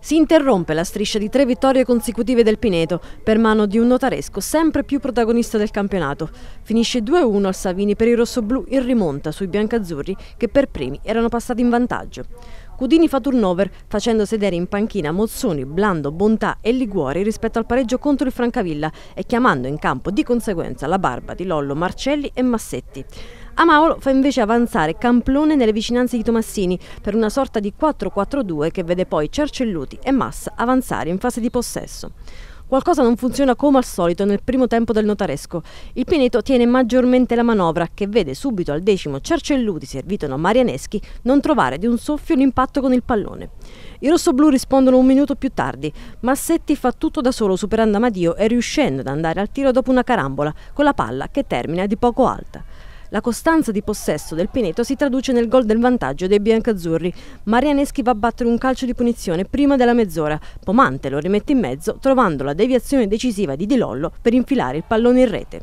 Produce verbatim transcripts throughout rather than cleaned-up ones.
Si interrompe la striscia di tre vittorie consecutive del Pineto per mano di un Notaresco sempre più protagonista del campionato. Finisce due a uno al Savini per i rossoblù in rimonta sui biancazzurri che per primi erano passati in vantaggio. Cudini fa turnover facendo sedere in panchina Mozzoni, Blando, Bontà e Liguori rispetto al pareggio contro il Francavilla e chiamando in campo di conseguenza la barba di Lollo, Marcelli e Massetti. Amaolo fa invece avanzare Camplone nelle vicinanze di Tomassini per una sorta di quattro quattro due che vede poi Cercelluti e Massa avanzare in fase di possesso. Qualcosa non funziona come al solito nel primo tempo del Notaresco. Il Pineto tiene maggiormente la manovra che vede subito al decimo Cercelluti, servito da Marianeschi, non trovare di un soffio l'impatto con il pallone. I rossoblù rispondono un minuto più tardi. Massetti fa tutto da solo superando Amadio e riuscendo ad andare al tiro dopo una carambola con la palla che termina di poco alta. La costanza di possesso del Pineto si traduce nel gol del vantaggio dei biancazzurri. Marianeschi va a battere un calcio di punizione prima della mezz'ora. Pomante lo rimette in mezzo trovando la deviazione decisiva di Di Lollo per infilare il pallone in rete.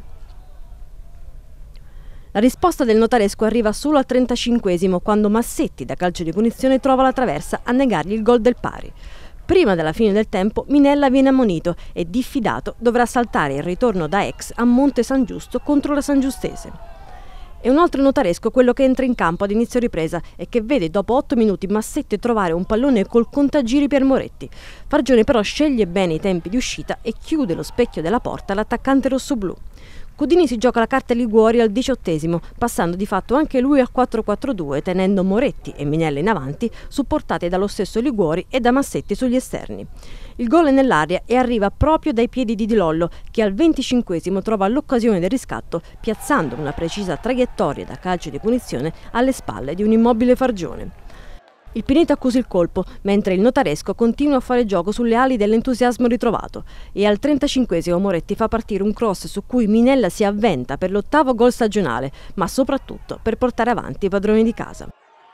La risposta del Notaresco arriva solo al trentacinquesimo quando Massetti da calcio di punizione trova la traversa a negargli il gol del pari. Prima della fine del tempo Minella viene ammonito e diffidato dovrà saltare il ritorno da ex a Monte San Giusto contro la Sangiustese. È un altro Notaresco quello che entra in campo ad inizio ripresa e che vede dopo otto minuti Massetti trovare un pallone col contagiri per Moretti. Fargione però sceglie bene i tempi di uscita e chiude lo specchio della porta all'attaccante rossoblù. Cudini si gioca la carta Liguori al diciottesimo, passando di fatto anche lui al quattro quattro due, tenendo Moretti e Minella in avanti, supportati dallo stesso Liguori e da Massetti sugli esterni. Il gol è nell'aria e arriva proprio dai piedi di Di Lollo, che al venticinquesimo trova l'occasione del riscatto, piazzando una precisa traiettoria da calcio di punizione alle spalle di un immobile Fargione. Il Pineto accusa il colpo, mentre il Notaresco continua a fare gioco sulle ali dell'entusiasmo ritrovato e al trentacinquesimo Moretti fa partire un cross su cui Minella si avventa per l'ottavo gol stagionale, ma soprattutto per portare avanti i padroni di casa.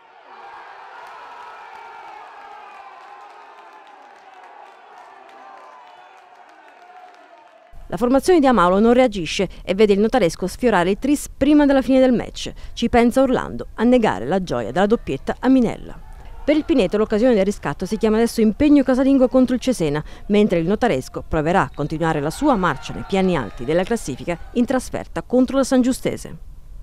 La formazione di Amaolo non reagisce e vede il Notaresco sfiorare il tris prima della fine del match. Ci pensa urlando a negare la gioia della doppietta a Minella. Per il Pineto l'occasione del riscatto si chiama adesso impegno casalingo contro il Cesena, mentre il Notaresco proverà a continuare la sua marcia nei piani alti della classifica in trasferta contro la Sangiustese.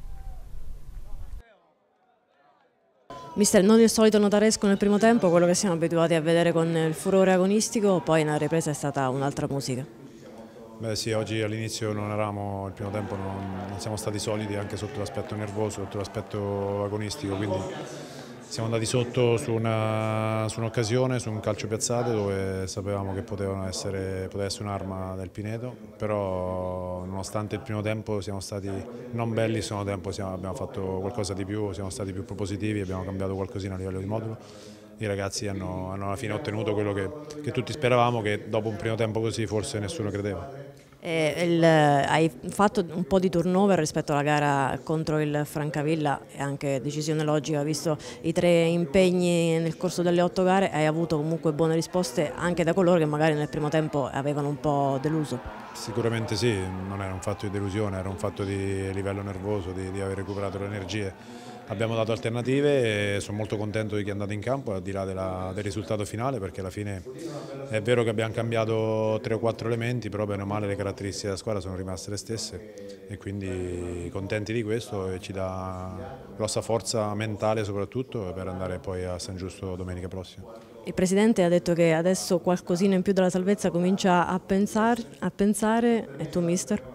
Mister, non il solito Notaresco nel primo tempo, quello che siamo abituati a vedere con il furore agonistico, poi nella ripresa è stata un'altra musica. Beh sì, oggi all'inizio non eravamo, il primo tempo non, non siamo stati solidi anche sotto l'aspetto nervoso, sotto l'aspetto agonistico, quindi siamo andati sotto su un'occasione, su un calcio piazzato dove sapevamo che potevano essere, poteva essere un'arma del Pineto, però nonostante il primo tempo siamo stati non belli, il secondo tempo siamo, abbiamo fatto qualcosa di più, siamo stati più propositivi, abbiamo cambiato qualcosina a livello di modulo. I ragazzi hanno, hanno alla fine ottenuto quello che, che tutti speravamo, che dopo un primo tempo così forse nessuno credeva. E il, hai fatto un po' di turnover rispetto alla gara contro il Francavilla e anche decisione logica, visto i tre impegni nel corso delle otto gare, hai avuto comunque buone risposte anche da coloro che magari nel primo tempo avevano un po' deluso. Sicuramente sì, non era un fatto di delusione, era un fatto di livello nervoso, di, di aver recuperato le energie. Abbiamo dato alternative e sono molto contento di chi è andato in campo, al di là della, del risultato finale, perché alla fine è vero che abbiamo cambiato tre o quattro elementi, però bene o male le caratteristiche della squadra sono rimaste le stesse e quindi contenti di questo e ci dà grossa forza mentale soprattutto per andare poi a San Giusto domenica prossima. Il Presidente ha detto che adesso qualcosina in più della salvezza comincia a pensare, a pensare e tu mister?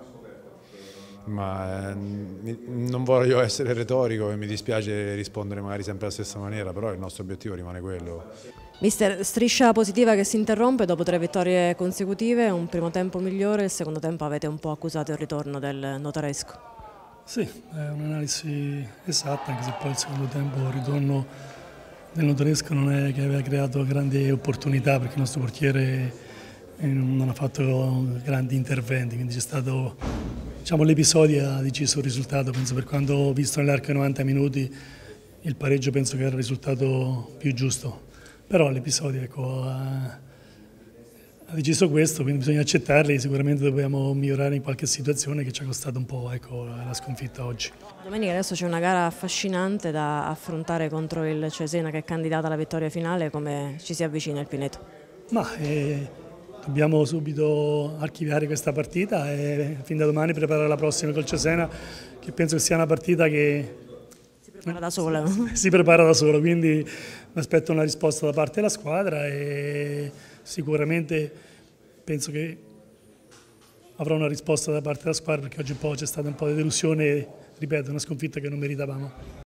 Ma eh, non voglio essere retorico e mi dispiace rispondere magari sempre alla stessa maniera, però il nostro obiettivo rimane quello. Mister, striscia positiva che si interrompe dopo tre vittorie consecutive, un primo tempo migliore, il secondo tempo avete un po' accusato il ritorno del Notaresco. Sì, è un'analisi esatta, anche se poi il secondo tempo il ritorno del Notaresco non è che aveva creato grandi opportunità perché il nostro portiere non ha fatto grandi interventi, quindi c'è stato, diciamo, l'episodio ha deciso il risultato. Penso, per quanto ho visto nell'arco dei novanta minuti, il pareggio penso che era il risultato più giusto, però l'episodio, ecco, ha, ha deciso questo, quindi bisogna accettarli. Sicuramente dobbiamo migliorare in qualche situazione che ci ha costato un po', ecco, la sconfitta oggi. Domenica adesso c'è una gara affascinante da affrontare contro il Cesena, che è candidata alla vittoria finale. Come ci si avvicina il Pineto? Ma eh, dobbiamo subito archiviare questa partita e fin da domani preparare la prossima col Cesena, che penso che sia una partita che Si prepara da sola. si prepara da solo, quindi mi aspetto una risposta da parte della squadra e sicuramente penso che avrò una risposta da parte della squadra, perché oggi un po' c'è stata un po' di delusione e, ripeto, una sconfitta che non meritavamo.